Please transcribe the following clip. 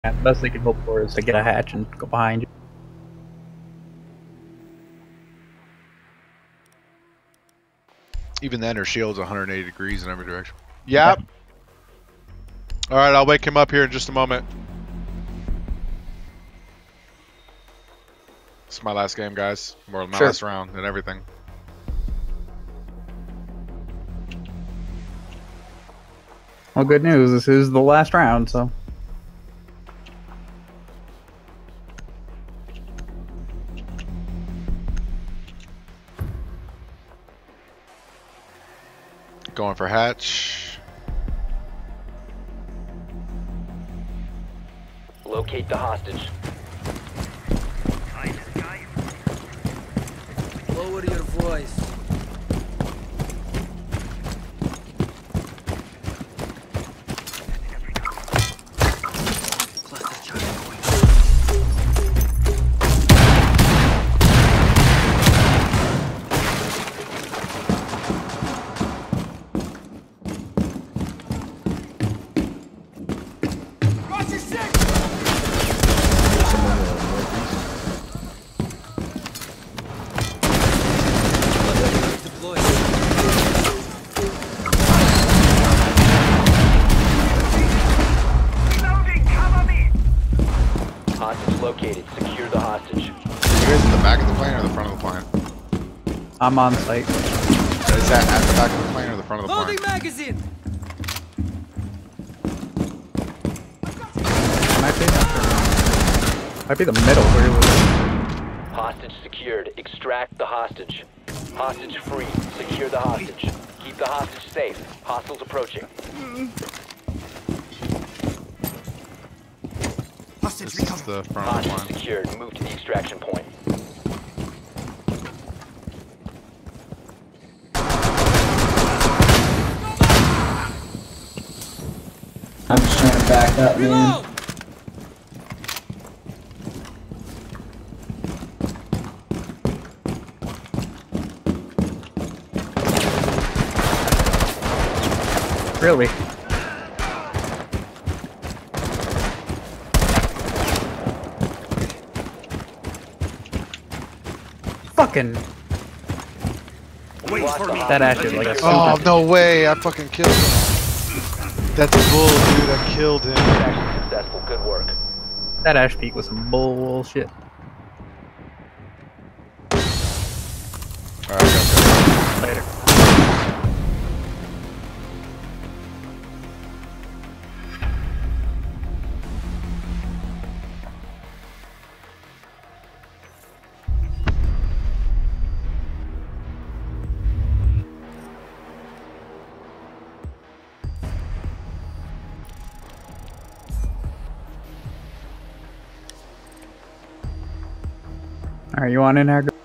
The best they can hope for is to get a hatch and go behind you. Even then, her shield's 180 degrees in every direction. Yep. Okay. Alright, I'll wake him up here in just a moment. This is my last game, guys. Or my last round and everything. Well, good news. This is the last round, so. Going for hatch. Locate the hostage. Lower your voice. Located. Secure the hostage. You guys in the back of the plane or the front of the plane? I'm on site. Is that at the back of the plane or the front of the plane? Loading magazine. Might be the middle where you were. Hostage secured. Extract the hostage. Hostage free. Secure the hostage. Keep the hostage safe. Hostiles approaching. This is the front of the Hostage plane. secured. Move to the extraction point. I'm just trying to back up, man. Really? Fucking. That actually like a Oh, no way. I fucking killed him. That's bull, dude. I killed him. Successful. Good work. That ash peak was some bullshit. Alright, I got Later. Alright, you want in there?